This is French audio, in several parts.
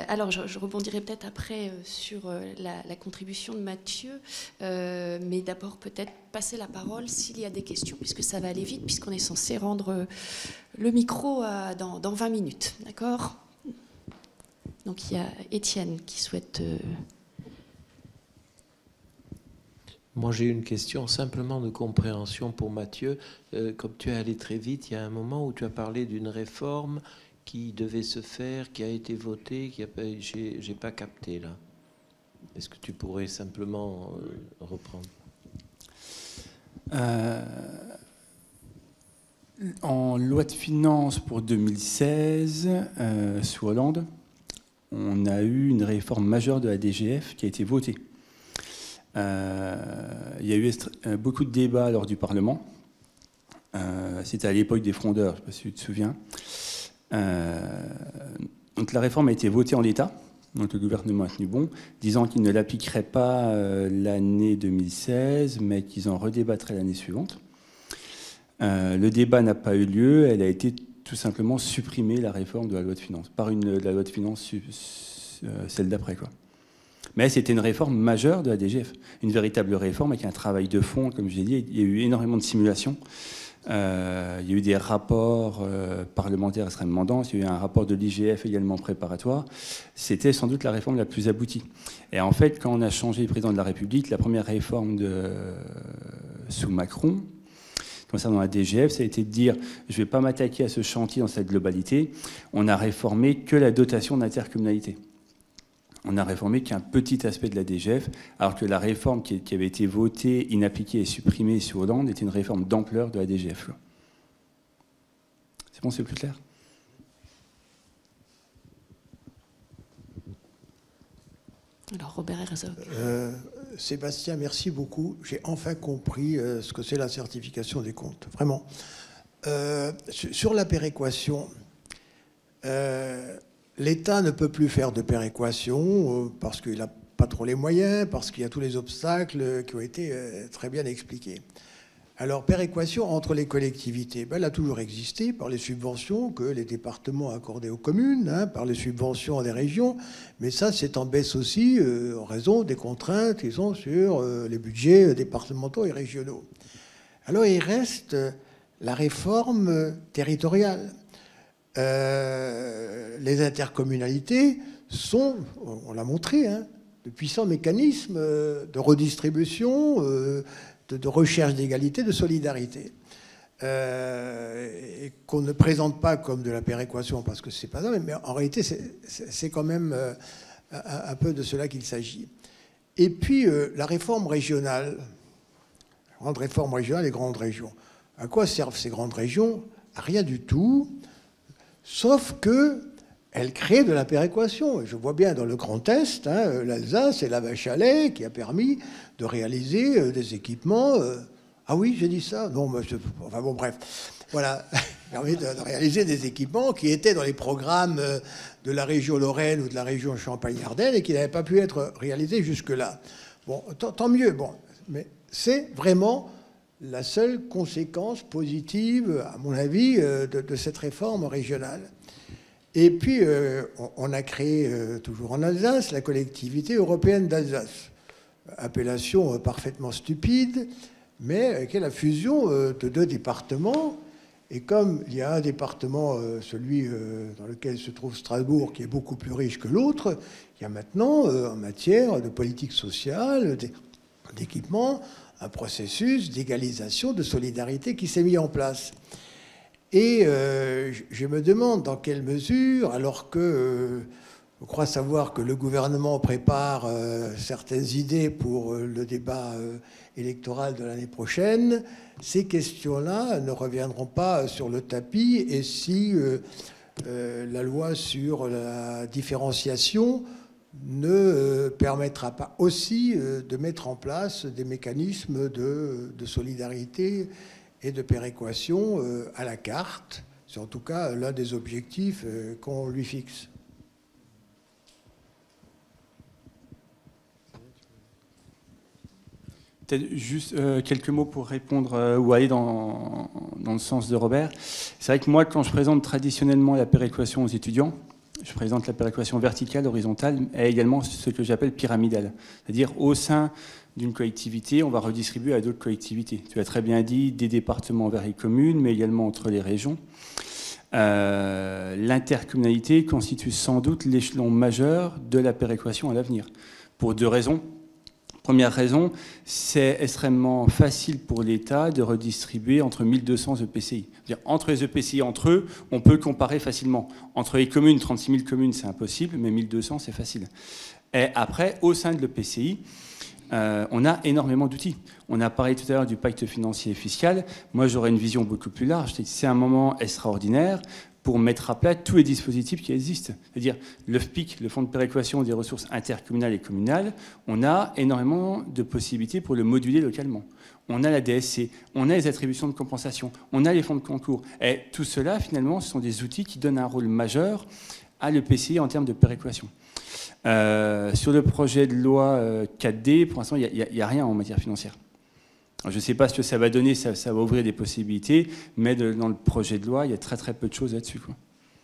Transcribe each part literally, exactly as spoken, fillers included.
alors, je, je rebondirai peut-être après euh, sur euh, la, la contribution de Mathieu, euh, mais d'abord peut-être passer la parole s'il y a des questions, puisque ça va aller vite, puisqu'on est censé rendre euh, le micro à, dans, dans vingt minutes, d'accord? Donc il y a Étienne qui souhaite... Euh... Moi, j'ai une question simplement de compréhension pour Mathieu. Euh, comme tu es allé très vite, il y a un moment où tu as parlé d'une réforme qui devait se faire, qui a été votée, qui a pas, j'ai, j'ai pas capté là. Est-ce que tu pourrais simplement euh, reprendre? euh, En loi de finances pour deux mille seize, euh, sous Hollande, on a eu une réforme majeure de la D G F qui a été votée. Euh, il y a eu beaucoup de débats lors du Parlement. Euh, C'était à l'époque des frondeurs, je ne sais pas si tu te souviens. Euh, donc la réforme a été votée en l'état, donc le gouvernement a tenu bon, disant qu'il ne l'appliquerait pas euh, l'année deux mille seize, mais qu'ils en redébattraient l'année suivante. Euh, le débat n'a pas eu lieu, elle a été tout simplement supprimée, la réforme de la loi de finances, par une, la loi de finances, euh, celle d'après, quoi. Mais c'était une réforme majeure de la D G F, une véritable réforme avec un travail de fond, comme je l'ai dit, il y a eu énormément de simulations. Euh, il y a eu des rapports euh, parlementaires extrêmement denses, il y a eu un rapport de l'I G F également préparatoire. C'était sans doute la réforme la plus aboutie. Et en fait, quand on a changé le président de la République, la première réforme de, euh, sous Macron, concernant la D G F, ça a été de dire je ne vais pas m'attaquer à ce chantier dans sa globalité. On a réformé que la dotation d'intercommunalité. On a réformé qu'un petit aspect de la D G F, alors que la réforme qui avait été votée, inappliquée et supprimée sous Hollande était une réforme d'ampleur de la D G F. C'est bon, c'est plus clair? Alors, Robert Herzog. Euh, Sébastien, merci beaucoup. J'ai enfin compris euh, ce que c'est la certification des comptes. Vraiment. Euh, sur la péréquation, euh, l'État ne peut plus faire de péréquation euh, parce qu'il n'a pas trop les moyens, parce qu'il y a tous les obstacles qui ont été euh, très bien expliqués. Alors, péréquation entre les collectivités, ben, elle a toujours existé par les subventions que les départements accordaient aux communes, hein, par les subventions des régions, mais ça, c'est en baisse aussi euh, en raison des contraintes qu'ils ont sur euh, les budgets départementaux et régionaux. Alors, il reste la réforme territoriale. Euh, les intercommunalités sont, on l'a montré, hein, de puissants mécanismes de redistribution, euh, de, de recherche d'égalité, de solidarité, euh, et qu'on ne présente pas comme de la péréquation parce que c'est pas ça, mais en réalité c'est quand même euh, un, un peu de cela qu'il s'agit. Et puis euh, la réforme régionale, la grande réforme régionale, les grandes régions. À quoi servent ces grandes régions? À rien du tout, sauf que elle crée de la péréquation. Je vois bien dans le Grand Est, hein, l'Alsace et la vache à lait qui a permis de réaliser euh, des équipements. Euh, ah oui, j'ai dit ça? Non, mais je, enfin bon, bref. Voilà, permis de, de réaliser des équipements qui étaient dans les programmes euh, de la région Lorraine ou de la région Champagne-Ardenne et qui n'avaient pas pu être réalisés jusque-là. Bon, tant, tant mieux. Bon, mais c'est vraiment la seule conséquence positive, à mon avis, euh, de, de cette réforme régionale. Et puis, euh, on a créé, euh, toujours en Alsace, la collectivité européenne d'Alsace. Appellation euh, parfaitement stupide, mais euh, qui est la fusion euh, de deux départements. Et comme il y a un département, euh, celui euh, dans lequel se trouve Strasbourg, qui est beaucoup plus riche que l'autre, il y a maintenant, euh, en matière de politique sociale, d'équipement, un processus d'égalisation, de solidarité qui s'est mis en place. Et euh, je me demande dans quelle mesure, alors que euh, je crois savoir que le gouvernement prépare euh, certaines idées pour euh, le débat euh, électoral de l'année prochaine, ces questions-là ne reviendront pas sur le tapis, et si euh, euh, la loi sur la différenciation ne euh, permettra pas aussi euh, de mettre en place des mécanismes de, de solidarité et de péréquation euh, à la carte. C'est en tout cas l'un des objectifs euh, qu'on lui fixe. Peut-être juste euh, quelques mots pour répondre euh, ou aller dans, dans le sens de Robert. C'est vrai que moi, quand je présente traditionnellement la péréquation aux étudiants, je présente la péréquation verticale, horizontale, et également ce que j'appelle pyramidale. C'est-à-dire, au sein d'une collectivité, on va redistribuer à d'autres collectivités. Tu as très bien dit, des départements vers les communes, mais également entre les régions. Euh, l'intercommunalité constitue sans doute l'échelon majeur de la péréquation à l'avenir, pour deux raisons. Première raison, c'est extrêmement facile pour l'État de redistribuer entre mille deux cents E P C I. C'est-à-dire, entre les E P C I, entre eux, on peut comparer facilement. Entre les communes, trente-six mille communes, c'est impossible, mais mille deux cents, c'est facile. Et après, au sein de l'E P C I, euh, on a énormément d'outils. On a parlé tout à l'heure du pacte financier et fiscal. Moi, j'aurais une vision beaucoup plus large. C'est un moment extraordinaire pour mettre à plat tous les dispositifs qui existent. C'est-à-dire le F P I C, le Fonds de péréquation des ressources intercommunales et communales, on a énormément de possibilités pour le moduler localement. On a la D S C, on a les attributions de compensation, on a les fonds de concours. Et tout cela, finalement, ce sont des outils qui donnent un rôle majeur à l'E P C I en termes de péréquation. Euh, sur le projet de loi euh, quatre D, pour l'instant, il n'y a, a rien en matière financière. Alors, je ne sais pas ce que ça va donner, ça, ça va ouvrir des possibilités, mais de, dans le projet de loi, il y a très très peu de choses là-dessus, quoi.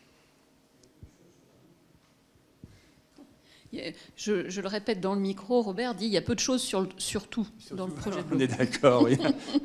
Je, je le répète dans le micro, Robert dit il y a peu de choses sur, le, sur tout sur dans tout. le projet de loi. On est d'accord, oui.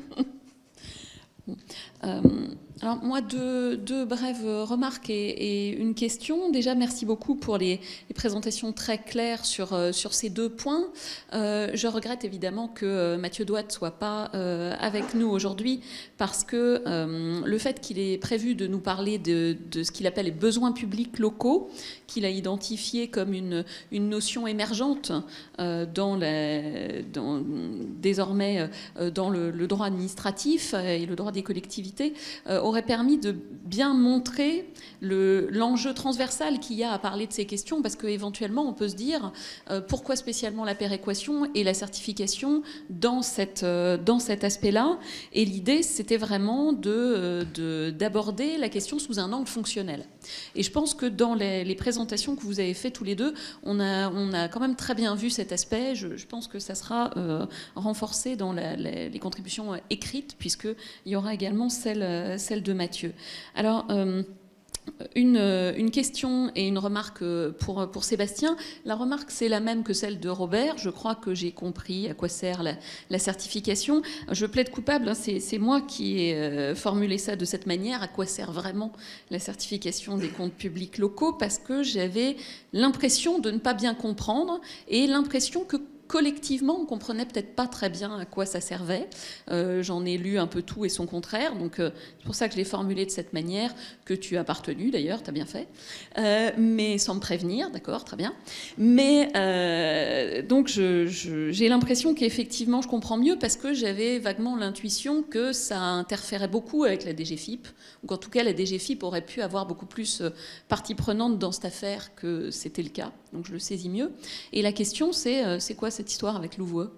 euh, alors moi, deux, deux brèves remarques et, et une question. Déjà, merci beaucoup pour les, les présentations très claires sur, sur ces deux points. Euh, je regrette évidemment que Mathieu Douat ne soit pas euh, avec nous aujourd'hui parce que euh, le fait qu'il ait prévu de nous parler de, de ce qu'il appelle les besoins publics locaux, qu'il a identifié comme une, une notion émergente euh, dans la, dans, désormais euh, dans le, le droit administratif et le droit des collectivités, euh, aurait permis de bien montrer le, l'enjeu transversal qu'il y a à parler de ces questions, parce qu'éventuellement on peut se dire euh, pourquoi spécialement la péréquation et la certification dans, cette, euh, dans cet aspect-là. Et l'idée, c'était vraiment de, de, d'aborder la question sous un angle fonctionnel. Et je pense que dans les, les présentations que vous avez fait tous les deux, on a, on a quand même très bien vu cet aspect. Je, je pense que ça sera euh, renforcé dans la, la, les contributions écrites, puisqu'il y aura également celle, celle de Mathieu. Alors, euh, Une, une question et une remarque pour, pour Sébastien. La remarque, c'est la même que celle de Robert. Je crois que j'ai compris à quoi sert la, la certification. Je plaide coupable, hein, c'est, c'est moi qui ai formulé ça de cette manière. À quoi sert vraiment la certification des comptes publics locaux? Parce que j'avais l'impression de ne pas bien comprendre et l'impression que collectivement, on ne comprenait peut-être pas très bien à quoi ça servait. Euh, j'en ai lu un peu tout et son contraire, donc euh, c'est pour ça que je l'ai formulé de cette manière, que tu as partenu d'ailleurs, tu as bien fait, euh, mais sans me prévenir, d'accord, très bien. Mais euh, donc je, je, j'ai l'impression qu'effectivement je comprends mieux parce que j'avais vaguement l'intuition que ça interférait beaucoup avec la D G F I P, ou qu'en tout cas la D G F I P aurait pu avoir beaucoup plus partie prenante dans cette affaire que c'était le cas, donc je le saisis mieux. Et la question c'est, euh, c'est quoi cette histoire avec Louvois?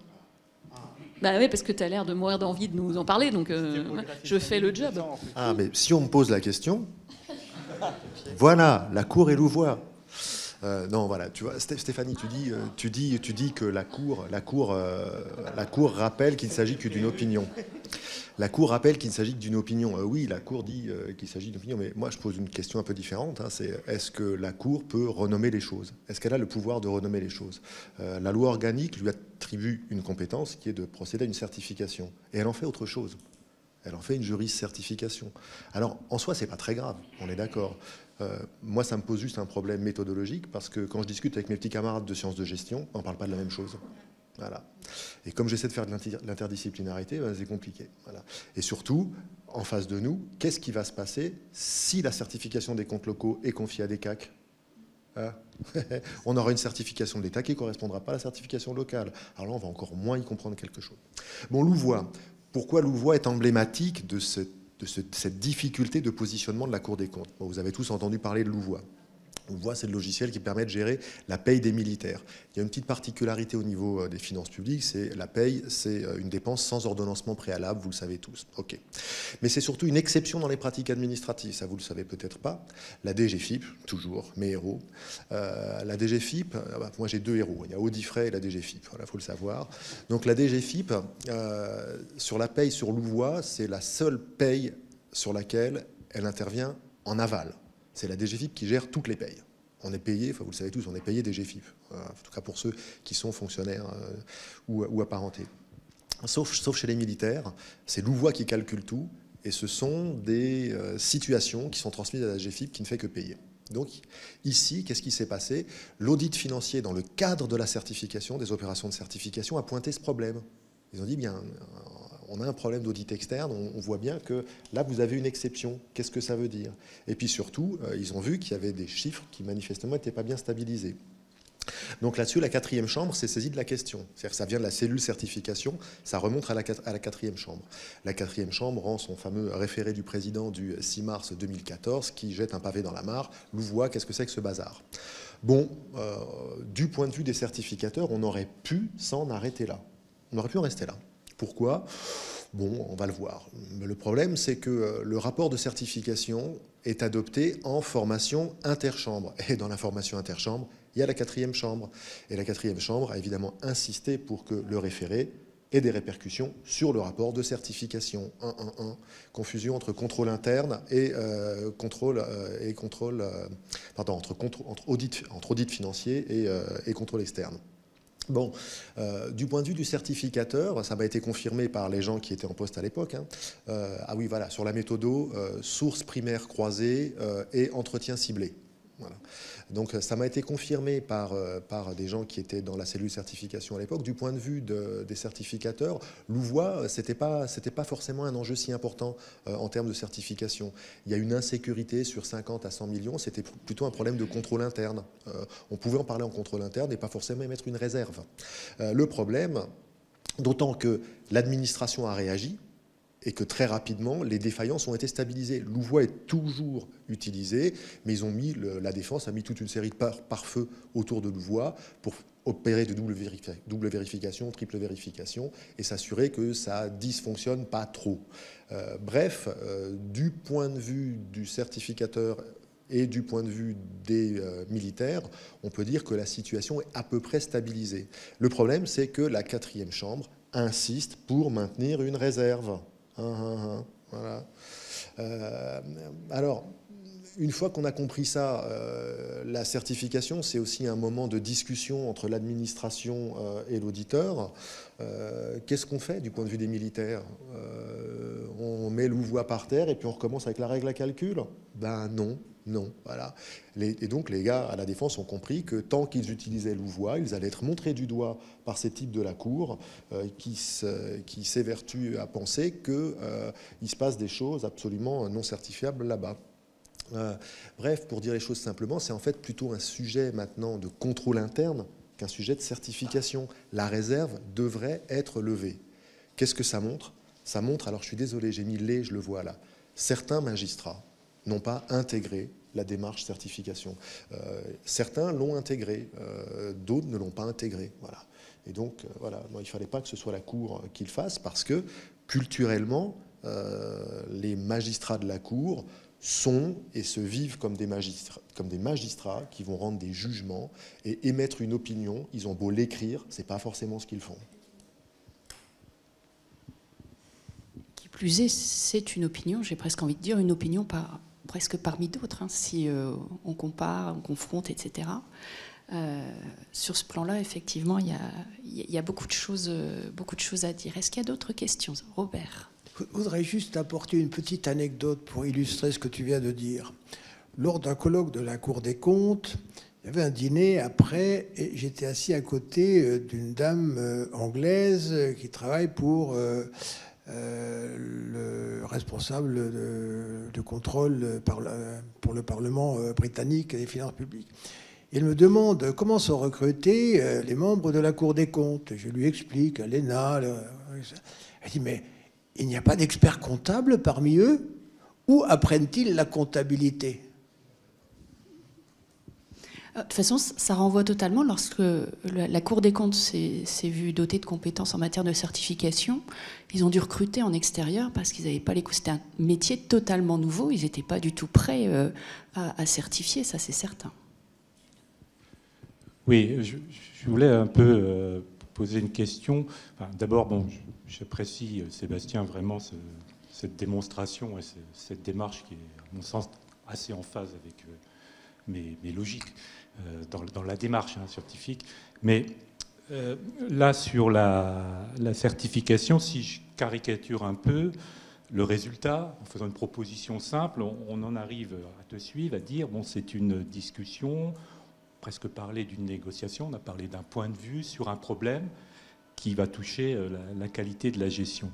Bah oui, parce que tu as l'air de mourir d'envie de nous en parler, donc euh, je fais le job. Ah, mais si on me pose la question, voilà, la Cour et Louvois. Euh, non, voilà, tu vois, Stéphanie, tu dis, tu dis, tu dis que la Cour, la Cour, euh, la Cour rappelle qu'il ne s'agit que d'une opinion. La Cour rappelle qu'il ne s'agit que d'une opinion. Euh, oui, la Cour dit euh, qu'il s'agit d'une opinion, mais moi je pose une question un peu différente. Hein, c'est est-ce que la Cour peut renommer les choses? Est-ce qu'elle a le pouvoir de renommer les choses? euh, La loi organique lui attribue une compétence qui est de procéder à une certification. Et elle en fait autre chose. Elle en fait une juris-certification. Alors, en soi, c'est pas très grave, on est d'accord. Euh, moi, ça me pose juste un problème méthodologique, parce que quand je discute avec mes petits camarades de sciences de gestion, on ne parle pas de la même chose. Voilà. Et comme j'essaie de faire de l'interdisciplinarité, ben, c'est compliqué. Voilà. Et surtout, en face de nous, qu'est-ce qui va se passer si la certification des comptes locaux est confiée à des C A C? Hein? On aura une certification de l'État qui ne correspondra pas à la certification locale. Alors là, on va encore moins y comprendre quelque chose. Bon, Louvois. Pourquoi Louvois est emblématique de, ce, de, ce, de cette difficulté de positionnement de la Cour des comptes? Bon, vous avez tous entendu parler de Louvois. Louvois, c'est le logiciel qui permet de gérer la paye des militaires. Il y a une petite particularité au niveau des finances publiques, c'est la paye, c'est une dépense sans ordonnancement préalable, vous le savez tous. Ok. Mais c'est surtout une exception dans les pratiques administratives, ça vous le savez peut-être pas. La D G F I P, toujours, mes héros. Euh, la D G F I P, moi j'ai deux héros, il y a Audifray et la D G F I P, voilà, faut le savoir. Donc la D G F I P, euh, sur la paye sur Louvois, c'est la seule paye sur laquelle elle intervient en aval. C'est la D G F I P qui gère toutes les payes. On est payé, enfin vous le savez tous, on est payé des G F I P, en tout cas pour ceux qui sont fonctionnaires euh, ou, ou apparentés. Sauf, sauf chez les militaires, c'est Louvois qui calcule tout, et ce sont des euh, situations qui sont transmises à la G F I P qui ne fait que payer. Donc ici, qu'est-ce qui s'est passé? L'audit financier, dans le cadre de la certification, des opérations de certification, a pointé ce problème. Ils ont dit, bien, on a un problème d'audit externe, on, on voit bien que là, vous avez une exception. Qu'est-ce que ça veut dire? Et puis surtout, euh, ils ont vu qu'il y avait des chiffres qui manifestement n'étaient pas bien stabilisés. Donc là-dessus, la quatrième chambre s'est saisie de la question. C'est-à-dire que ça vient de la cellule certification, ça remonte à la, à la quatrième chambre. La quatrième chambre rend son fameux référé du président du six mars deux mille quatorze qui jette un pavé dans la mare. Louvois, qu'est-ce que c'est que ce bazar? Bon, euh, du point de vue des certificateurs, on aurait pu s'en arrêter là. On aurait pu en rester là. Pourquoi? Bon, on va le voir. Mais le problème, c'est que le rapport de certification est adopté en formation interchambre. Et dans la formation interchambre, il y a la quatrième chambre. Et la quatrième chambre a évidemment insisté pour que le référé ait des répercussions sur le rapport de certification. un un un. Confusion entre contrôle interne et euh, contrôle, euh, et contrôle euh, pardon, entre, entre, audit, entre audit financier et, euh, et contrôle externe. Bon, euh, du point de vue du certificateur, ça m'a été confirmé par les gens qui étaient en poste à l'époque. Hein. Euh, ah oui, voilà, sur la méthodo, euh, source primaire croisée euh, et entretien ciblé. Voilà. Donc ça m'a été confirmé par, euh, par des gens qui étaient dans la cellule certification à l'époque. Du point de vue de, des certificateurs, Louvois, ce n'était pas, c'était pas forcément un enjeu si important euh, en termes de certification. Il y a une insécurité sur cinquante à cent millions, c'était plutôt un problème de contrôle interne. Euh, on pouvait en parler en contrôle interne et pas forcément émettre une réserve. Euh, le problème, d'autant que l'administration a réagi, et que très rapidement, les défaillances ont été stabilisées. Louvois est toujours utilisé, mais ils ont mis, le, la défense a mis toute une série de pare-feux autour de Louvois pour opérer de double, vérifi double vérification, triple vérification, et s'assurer que ça dysfonctionne pas trop. Euh, bref, euh, du point de vue du certificateur et du point de vue des euh, militaires, on peut dire que la situation est à peu près stabilisée. Le problème, c'est que la quatrième chambre insiste pour maintenir une réserve. Hum, hum, hum, voilà. Euh, alors, une fois qu'on a compris ça, euh, la certification, c'est aussi un moment de discussion entre l'administration euh, et l'auditeur. Euh, Qu'est-ce qu'on fait du point de vue des militaires? euh, On met Louvois par terre et puis on recommence avec la règle à calcul? Ben non. Non, voilà. Les, et donc les gars à la défense ont compris que tant qu'ils utilisaient Louvois, ils allaient être montrés du doigt par ces types de la cour euh, qui, se, qui s'évertuent à penser qu'il euh, se passe des choses absolument non certifiables là-bas. Euh, bref, pour dire les choses simplement, c'est en fait plutôt un sujet maintenant de contrôle interne qu'un sujet de certification. La réserve devrait être levée. Qu'est-ce que ça montre? Ça montre, alors je suis désolé, j'ai mis les, je le vois là, certains magistrats n'ont pas intégré la démarche certification. Euh, certains l'ont intégré, euh, d'autres ne l'ont pas intégré. Voilà. Et donc, euh, voilà, non, il ne fallait pas que ce soit la Cour qui le fasse, parce que, culturellement, euh, les magistrats de la Cour sont et se vivent comme des, magistrats, comme des magistrats qui vont rendre des jugements et émettre une opinion. Ils ont beau l'écrire, ce n'est pas forcément ce qu'ils font. Qui plus est, c'est une opinion, j'ai presque envie de dire, une opinion par... presque parmi d'autres, hein, si euh, on compare, on confronte, et cetera. Euh, sur ce plan-là, effectivement, il y a, y a beaucoup de choses, euh, beaucoup de choses à dire. Est-ce qu'il y a d'autres questions? Robert? Je voudrais juste apporter une petite anecdote pour illustrer ce que tu viens de dire. Lors d'un colloque de la Cour des comptes, il y avait un dîner après, et j'étais assis à côté d'une dame anglaise qui travaille pour... Euh, Euh, le responsable de, de contrôle par, pour le Parlement britannique et des finances publiques. Il me demande comment sont recrutés les membres de la Cour des comptes. Je lui explique, l'E N A. Le... Elle dit, mais il n'y a pas d'experts comptables parmi eux? Où apprennent-ils la comptabilité? De toute façon, ça renvoie totalement, lorsque la Cour des comptes s'est vue dotée de compétences en matière de certification, ils ont dû recruter en extérieur parce qu'ils n'avaient pas les... C'était un métier totalement nouveau, ils n'étaient pas du tout prêts à, à certifier, ça c'est certain. Oui, je, je voulais un peu euh, poser une question. Enfin, d'abord, bon, j'apprécie, Sébastien, vraiment ce, cette démonstration et ce, cette démarche qui est, à mon sens, assez en phase avec... Euh, mais, mais logique euh, dans, dans la démarche hein, scientifique. Mais euh, là, sur la, la certification, si je caricature un peu, le résultat, en faisant une proposition simple, on, on en arrive à te suivre, à dire, bon, c'est une discussion, presque parler d'une négociation, on a parlé d'un point de vue sur un problème qui va toucher la, la qualité de la gestion.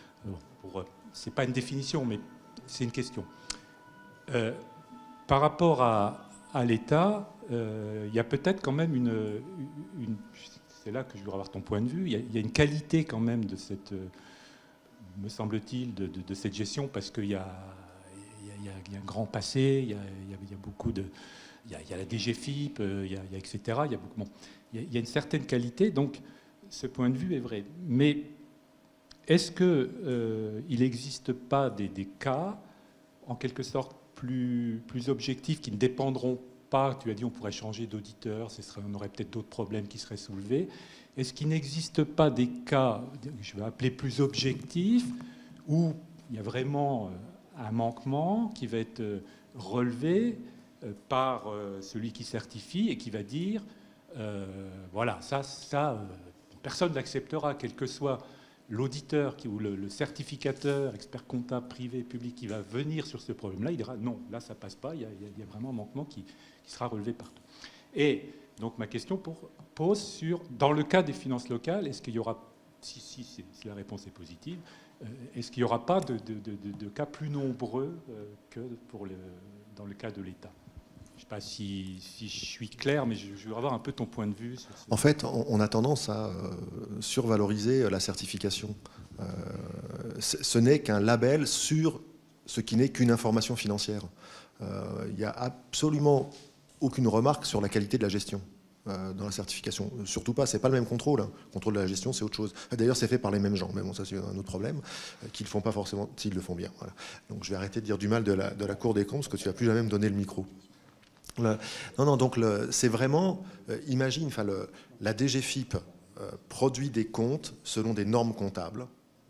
Ce n'est pas une définition, mais c'est une question. Euh, par rapport à, à l'État, euh, il y a peut-être quand même une... une c'est là que je voudrais avoir ton point de vue. Il y a, il y a une qualité quand même de cette... me semble-t-il, de, de, de cette gestion, parce qu'il y a, il y, a, il y a un grand passé, il y a, il y a, il y a beaucoup de... Il y, a, il y a la D G F I P, il y a, il y a et cetera. Il y a, beaucoup, bon, il, y a, il y a une certaine qualité, donc ce point de vue est vrai. Mais est-ce qu'il euh, n'existe pas des, des cas, en quelque sorte, plus, plus objectifs, qui ne dépendront pas, tu as dit on pourrait changer d'auditeur, ce serait, on aurait peut-être d'autres problèmes qui seraient soulevés. Est-ce qu'il n'existe pas des cas, je vais appeler plus objectifs, où il y a vraiment un manquement qui va être relevé par celui qui certifie et qui va dire, euh, voilà, ça, ça euh, personne n'acceptera, quel que soit l'auditeur ou le, le certificateur, expert comptable, privé, public, qui va venir sur ce problème-là, il dira, non, là, ça ne passe pas, il y, a, il y a vraiment un manquement qui, qui sera relevé partout. Et donc, ma question pour, pose sur, dans le cas des finances locales, est-ce qu'il y aura, si, si, si la réponse est positive, euh, est-ce qu'il n'y aura pas de, de, de, de cas plus nombreux euh, que pour le, dans le cas de l'État ? Je ne sais pas si, si je suis clair, mais je, je veux avoir un peu ton point de vue. Sur ce... En fait, on, on a tendance à euh, survaloriser la certification. Euh, ce n'est qu'un label sur ce qui n'est qu'une information financière. Il euh, n'y a absolument aucune remarque sur la qualité de la gestion euh, dans la certification. Surtout pas, c'est pas le même contrôle. Hein. Le contrôle de la gestion, c'est autre chose. D'ailleurs, c'est fait par les mêmes gens. Mais bon, ça, c'est un autre problème. Euh, qu'ils ne font pas forcément, s'ils le font bien. Voilà. Donc, je vais arrêter de dire du mal de la, de la Cour des comptes, parce que tu ne vas plus jamais me donner le micro. Le, non, non, donc c'est vraiment, euh, imagine, enfin, le, la D G F I P euh, produit des comptes selon des normes comptables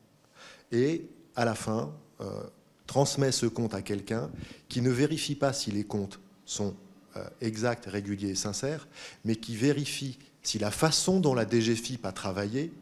et à la fin euh, transmet ce compte à quelqu'un qui ne vérifie pas si les comptes sont euh, exacts, réguliers et sincères, mais qui vérifie si la façon dont la D G F I P a travaillé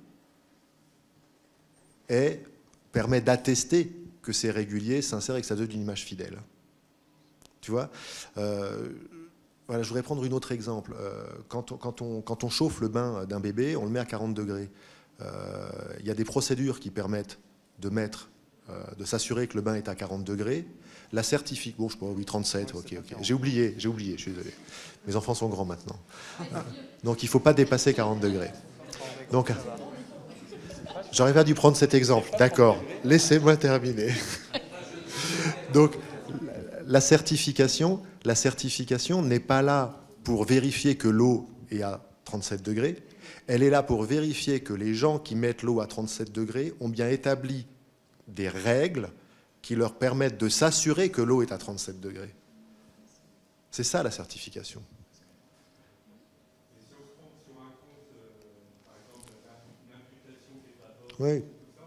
est, permet d'attester que c'est régulier, sincère et que ça donne une image fidèle. Tu vois, euh, voilà, je voudrais prendre un autre exemple. Euh, quand, on, quand, on, quand on chauffe le bain d'un bébé, on le met à quarante degrés. Euh, il y a des procédures qui permettent de mettre, euh, de s'assurer que le bain est à quarante degrés. La certifique, bon, je sais pas, oui, trente-sept, ok, ok. J'ai oublié, j'ai oublié, je suis désolé. Mes enfants sont grands maintenant. Donc il ne faut pas dépasser quarante degrés. Donc, j'aurais pas dû prendre cet exemple. D'accord, laissez-moi terminer. Donc, La certification, la certification n'est pas là pour vérifier que l'eau est à trente-sept degrés. Elle est là pour vérifier que les gens qui mettent l'eau à trente-sept degrés ont bien établi des règles qui leur permettent de s'assurer que l'eau est à trente-sept degrés. C'est ça la certification. Oui.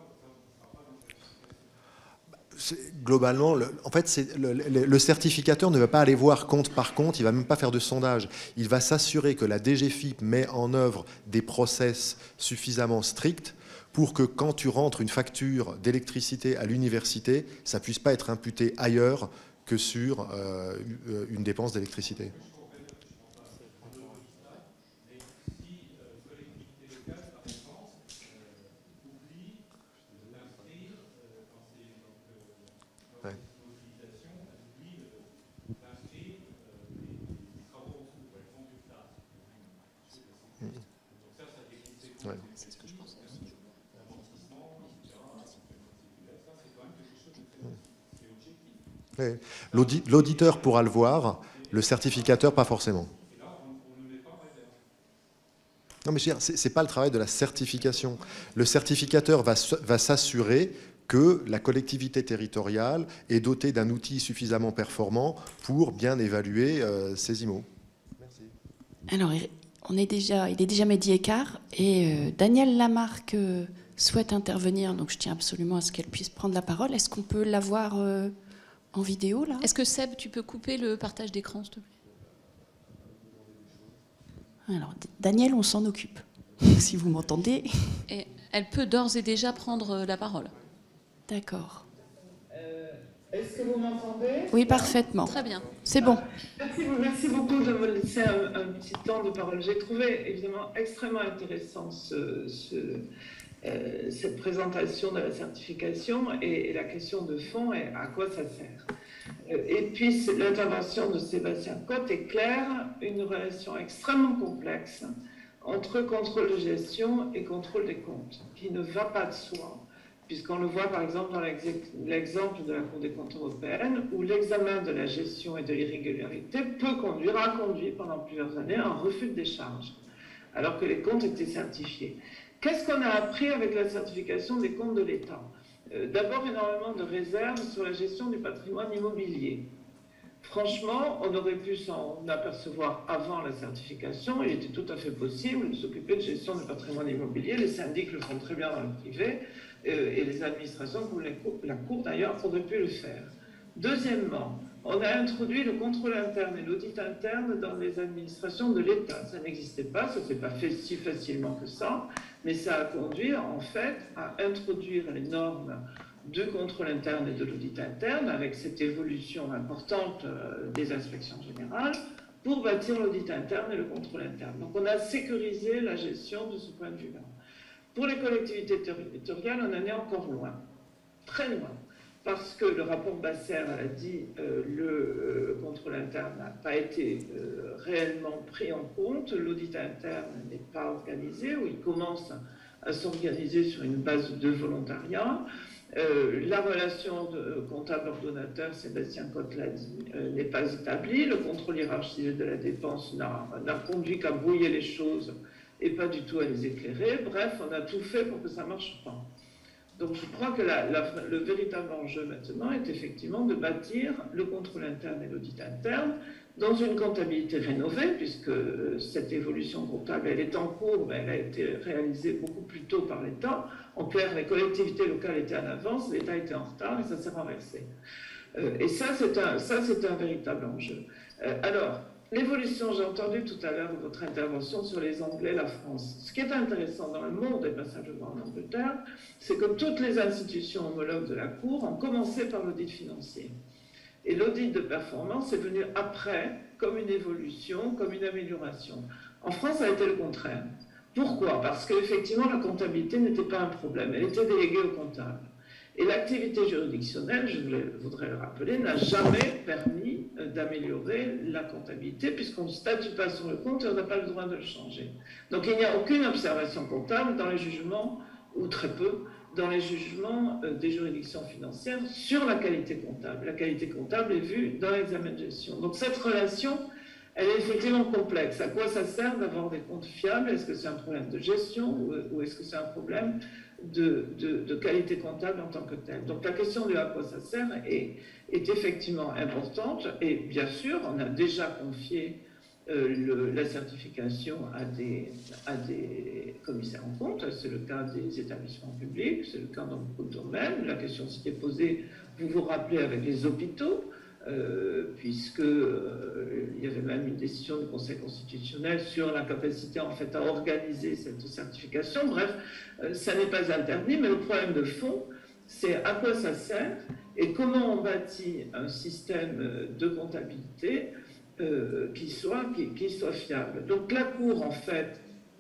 Globalement, le, en fait, c'est, le, le, le certificateur ne va pas aller voir compte par compte, il ne va même pas faire de sondage. Il va s'assurer que la D G F I P met en œuvre des process suffisamment stricts pour que quand tu rentres une facture d'électricité à l'université, ça ne puisse pas être imputé ailleurs que sur euh, une dépense d'électricité. L'auditeur pourra le voir, le certificateur pas forcément. Non mais je veux dire, c'est pas le travail de la certification. Le certificateur va, va s'assurer que la collectivité territoriale est dotée d'un outil suffisamment performant pour bien évaluer euh, ses I M O. Merci. Alors, on est déjà, il est déjà midi et quart et euh, Danielle Lamarque euh, souhaite intervenir, donc je tiens absolument à ce qu'elle puisse prendre la parole. Est-ce qu'on peut la voir euh, en vidéo là ? Est-ce que Seb, tu peux couper le partage d'écran, s'il te plaît ? Alors, Daniel, on s'en occupe, si vous m'entendez. Et elle peut d'ores et déjà prendre la parole. D'accord. Euh, Est-ce que vous m'entendez? Oui, parfaitement. Très bien. C'est bon. Merci, merci beaucoup de me laisser un, un petit temps de parole. J'ai trouvé évidemment extrêmement intéressant ce, ce, euh, cette présentation de la certification et, et la question de fond et à quoi ça sert. Euh, et puis l'intervention de Sébastien Cotte est claire, une relation extrêmement complexe entre contrôle de gestion et contrôle des comptes, qui ne va pas de soi. Puisqu'on le voit par exemple dans l'exemple de la Cour des comptes européenne, où l'examen de la gestion et de l'irrégularité peut conduire, a conduit pendant plusieurs années à un refus de décharge, alors que les comptes étaient certifiés. Qu'est-ce qu'on a appris avec la certification des comptes de l'État? euh, D'abord, énormément de réserves sur la gestion du patrimoine immobilier. Franchement, on aurait pu s'en apercevoir avant la certification. Il était tout à fait possible de s'occuper de gestion du patrimoine immobilier. Les syndics le font très bien dans le privé euh, et les administrations, comme les cours, la Cour d'ailleurs, auraient pu le faire. Deuxièmement, on a introduit le contrôle interne et l'audit interne dans les administrations de l'État. Ça n'existait pas, ça ne s'est pas fait si facilement que ça, mais ça a conduit en fait à introduire les normes de contrôle interne et de l'audit interne, avec cette évolution importante des inspections générales, pour bâtir l'audit interne et le contrôle interne. Donc on a sécurisé la gestion de ce point de vue-là. Pour les collectivités territoriales, on en est encore loin, très loin, parce que le rapport Basser a dit euh, le euh, contrôle interne n'a pas été euh, réellement pris en compte, l'audit interne n'est pas organisé, ou il commence à s'organiser sur une base de volontariat. Euh, la relation de euh, comptable-ordonnateur, Sébastien Cotte l'a dit, euh, n'est pas établie. Le contrôle hiérarchisé de la dépense n'a conduit qu'à brouiller les choses et pas du tout à les éclairer. Bref, on a tout fait pour que ça ne marche pas. Donc je crois que la, la, le véritable enjeu maintenant est effectivement de bâtir le contrôle interne et l'audit interne dans une comptabilité rénovée, puisque cette évolution comptable, elle est en cours, mais elle a été réalisée beaucoup plus tôt par l'État. En clair, les collectivités locales étaient en avance, l'État était en retard et ça s'est renversé. Euh, et ça, c'est un, ça, c'est un véritable enjeu. Euh, alors, l'évolution, j'ai entendu tout à l'heure votre intervention sur les Anglais, la France. Ce qui est intéressant dans le monde, et pas simplement en Angleterre, c'est que toutes les institutions homologues de la Cour ont commencé par l'audit financier. Et l'audit de performance est venu après, comme une évolution, comme une amélioration. En France, ça a été le contraire. Pourquoi? Parce qu'effectivement, la comptabilité n'était pas un problème. Elle était déléguée au comptable. Et l'activité juridictionnelle, je voudrais le rappeler, n'a jamais permis d'améliorer la comptabilité, puisqu'on ne statue pas sur le compte et on n'a pas le droit de le changer. Donc il n'y a aucune observation comptable dans les jugements, ou très peu, dans les jugements des juridictions financières sur la qualité comptable. La qualité comptable est vue dans l'examen de gestion. Donc cette relation, elle est effectivement complexe. À quoi ça sert d'avoir des comptes fiables? Est-ce que c'est un problème de gestion ou est-ce que c'est un problème de, de, de qualité comptable en tant que telle? Donc la question de à quoi ça sert est, est effectivement importante. Et bien sûr, on a déjà confié Euh, le, la certification à des, à des commissaires en compte, c'est le cas des établissements publics, c'est le cas dans beaucoup de domaines. La question s'était posée, vous vous rappelez, avec les hôpitaux, euh, puisque euh, il y avait même une décision du Conseil constitutionnel sur la capacité en fait à organiser cette certification. Bref, euh, ça n'est pas interdit, mais le problème de fond, c'est à quoi ça sert et comment on bâtit un système de comptabilité Euh, qui, soit, qui, qui soit fiable. Donc la Cour, en fait,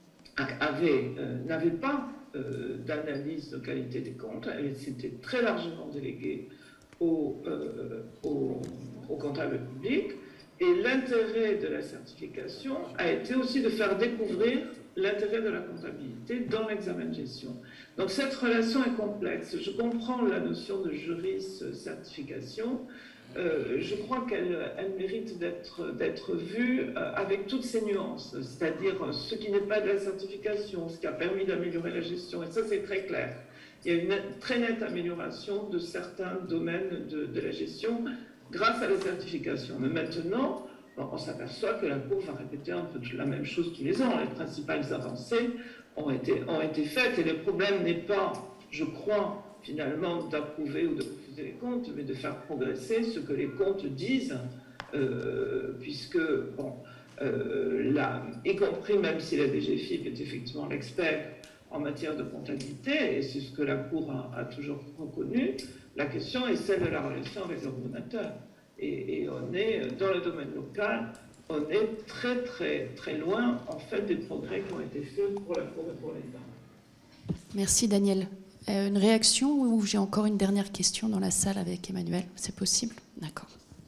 avait, euh, n'avait pas euh, d'analyse de qualité des comptes, elle s'était très largement déléguée aux, euh, aux, aux comptables publics, et l'intérêt de la certification a été aussi de faire découvrir l'intérêt de la comptabilité dans l'examen de gestion. Donc cette relation est complexe. Je comprends la notion de juriste-certification. Euh, je crois qu'elle elle mérite d'être vue euh, avec toutes ses nuances, c'est-à-dire ce qui n'est pas de la certification, ce qui a permis d'améliorer la gestion, et ça c'est très clair. Il y a une très nette amélioration de certains domaines de, de la gestion grâce à la certification. Mais maintenant, bon, on s'aperçoit que la Cour va répéter un peu la même chose tous les ans. Les principales avancées ont été, ont été faites, et le problème n'est pas, je crois, finalement, d'approuver ou de refuser les comptes, mais de faire progresser ce que les comptes disent, euh, puisque, bon, euh, la, y compris même si la D G F I P est effectivement l'expert en matière de comptabilité, et c'est ce que la Cour a, a toujours reconnu, la question est celle de la relation avec l'ordonnateur. Et, et on est, dans le domaine local, on est très très très loin en fait des progrès qui ont été faits pour la Cour et pour l'État. Merci Daniel. Euh, une réaction ou j'ai encore une dernière question dans la salle avec Emmanuel? C'est possible? D'accord.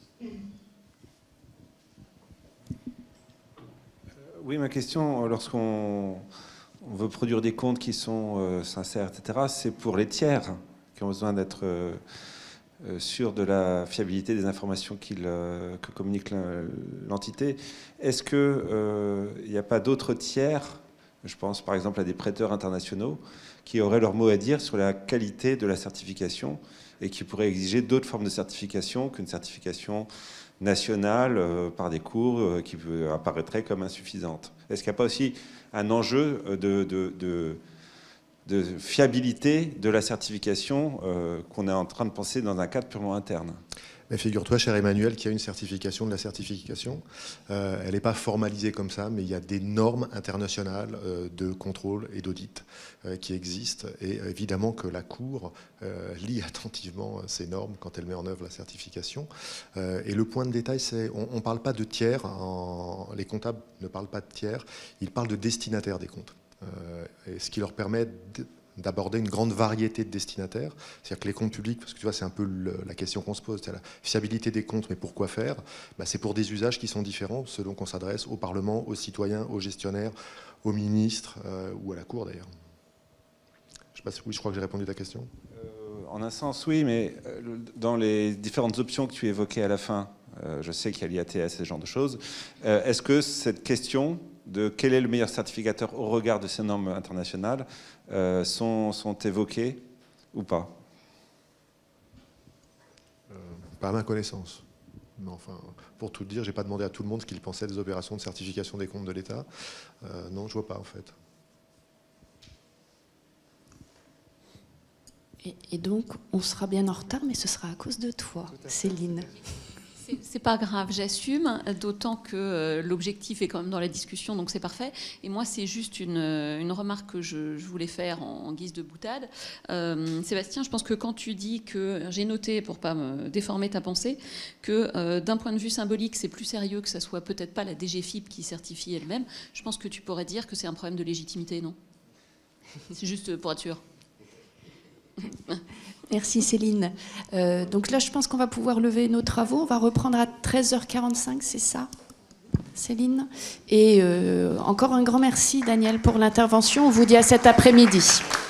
Oui, ma question, lorsqu'on on veut produire des comptes qui sont euh, sincères, et cetera, c'est pour les tiers qui ont besoin d'être euh, euh, sûrs de la fiabilité des informations qu'il, euh, que communique l'entité. Est-ce qu'il euh, n'y a pas d'autres tiers, je pense par exemple à des prêteurs internationaux, qui auraient leur mot à dire sur la qualité de la certification et qui pourraient exiger d'autres formes de certification qu'une certification nationale euh, par des cours euh, qui apparaîtraient comme insuffisantes? Est-ce qu'il n'y a pas aussi un enjeu de, de, de, de fiabilité de la certification euh, qu'on est en train de penser dans un cadre purement interne? Mais figure-toi, cher Emmanuel, qu'il y a une certification de la certification. Euh, elle n'est pas formalisée comme ça, mais il y a des normes internationales euh, de contrôle et d'audit euh, qui existent. Et évidemment que la Cour euh, lit attentivement ces normes quand elle met en œuvre la certification. Euh, et le point de détail, c'est on ne parle pas de tiers. En, les comptables ne parlent pas de tiers. Ils parlent de destinataires des comptes. Euh, et ce qui leur permet de, d'aborder une grande variété de destinataires. C'est-à-dire que les comptes publics, parce que tu vois, c'est un peu le, la question qu'on se pose, c'est la fiabilité des comptes, mais pourquoi faire? Bah, c'est pour des usages qui sont différents, selon qu'on s'adresse au Parlement, aux citoyens, aux gestionnaires, aux ministres, euh, ou à la Cour d'ailleurs. Je sais pas si, oui, je crois que j'ai répondu à ta question. Euh, en un sens, oui, mais dans les différentes options que tu évoquais à la fin, euh, je sais qu'il y a l'I A T S et ce genre de choses, euh, est-ce que cette question de quel est le meilleur certificateur au regard de ces normes internationales euh, sont, sont évoquées ou pas? euh, Pas à ma connaissance. Mais enfin, pour tout dire, j'ai pas demandé à tout le monde ce qu'il pensait des opérations de certification des comptes de l'État. Euh, non, je vois pas en fait. Et, et donc, on sera bien en retard, mais ce sera à cause de toi, Céline. C'est pas grave, j'assume, d'autant que euh, l'objectif est quand même dans la discussion, donc c'est parfait. Et moi, c'est juste une, une remarque que je, je voulais faire en, en guise de boutade. Euh, Sébastien, je pense que quand tu dis que, j'ai noté, pour pas me déformer ta pensée, que euh, d'un point de vue symbolique, c'est plus sérieux que ça soit peut-être pas la D G F I P qui certifie elle-même, je pense que tu pourrais dire que c'est un problème de légitimité, non? C'est juste pour être sûr. Merci Céline. Euh, donc là, je pense qu'on va pouvoir lever nos travaux. On va reprendre à treize heures quarante-cinq, c'est ça, Céline? Et euh, encore un grand merci, Daniel, pour l'intervention. On vous dit à cet après-midi.